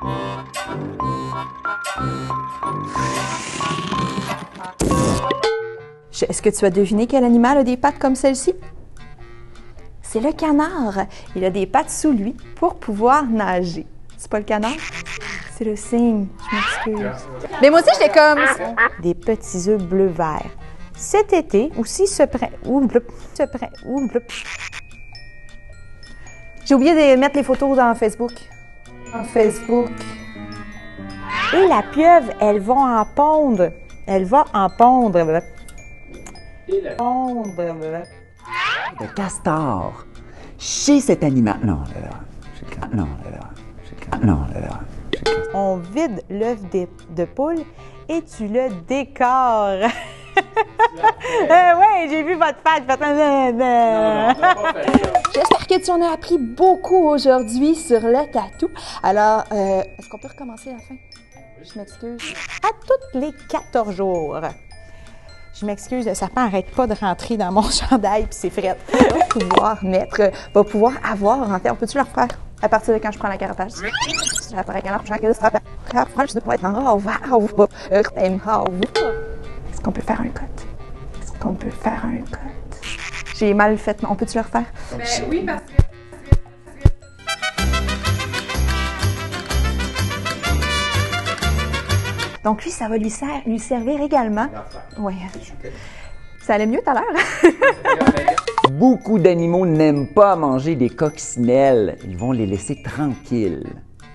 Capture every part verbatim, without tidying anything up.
Est-ce que tu as deviné quel animal a des pattes comme celle-ci? C'est le canard. Il a des pattes sous lui pour pouvoir nager. C'est pas le canard? C'est le cygne. Je m'excuse. Mais moi aussi, j'étais comme... Des petits œufs bleu-vert. Cet été, aussi se prend... Ouh, se prend... Ouh, J'ai oublié de mettre les photos dans Facebook. En Facebook. Et la pieuvre, elle va en pondre. Elle va en pondre. Pondre. Le castor. Chez cet animal. Non, là, là. Non, là, là. Non, là, là. On vide l'œuf de, de poule et tu le décores. euh, oui, j'ai vu votre face. J'espère que tu en as appris beaucoup aujourd'hui sur le tatou. Alors, euh, est-ce qu'on peut recommencer à la fin? Je m'excuse. À toutes les quatorze jours. Je m'excuse, le serpent n'arrête pas de rentrer dans mon chandail puis c'est fret. Va pouvoir mettre, va pouvoir avoir en fait. On peut-tu le refaire à partir de quand je prends la carapace? Est-ce qu'on peut faire un cut? Est-ce qu'on peut faire un cut? J'ai mal fait, mais on peut-tu le refaire? Ben oui, parce que... Donc lui, ça va lui, ser lui servir également. Oui. Ça allait mieux tout à l'heure. Beaucoup d'animaux n'aiment pas manger des coccinelles. Ils vont les laisser tranquilles.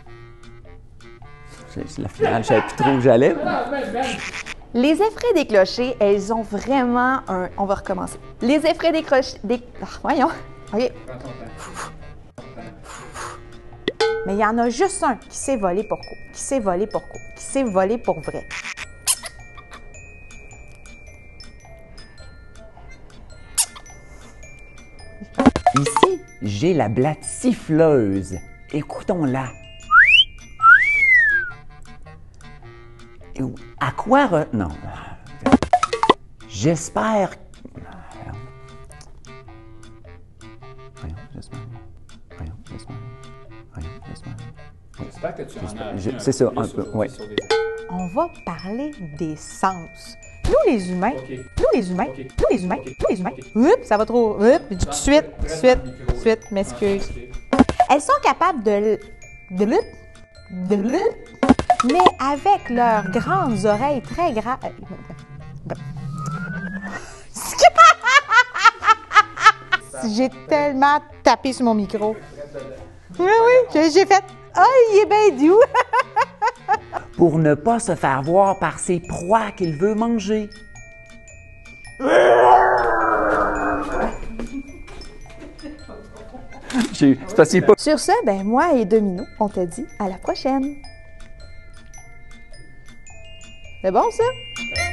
C'est la finale, je savais plus trop où j'allais. Les effraies des clochers, elles ont vraiment un... On va recommencer. Les effraies des clochers... Des... Ah, voyons. OK. Mais il y en a juste un qui s'est volé pour quoi? Qui s'est volé pour quoi? Qui s'est volé pour vrai. Ici, j'ai la blatte siffleuse. Écoutons-la. À quoi re... Non. J'espère... Voyons, j'espère... Voyons, j'espère... Voyons, j'espère... J'espère que tu en as... C'est ça, un peu, oui. On va parler des sens. Nous, les humains, Okay. nous, les humains, Okay. nous, les humains, Okay. nous, les humains, Okay. oups, ça va trop, oups, tout de suite, tout de suite, tout de suite, m'excuse. Elles sont capables de, de, de, de, mais avec leurs grandes oreilles très grandes. J'ai tellement tapé sur mon micro. Oui, oui, j'ai fait. Ah, oh, il est bien doux. Pour ne pas se faire voir par ses proies qu'il veut manger. C'est pas... Sur ce, ben moi et Domino, on te dit à la prochaine. C'est bon, ça?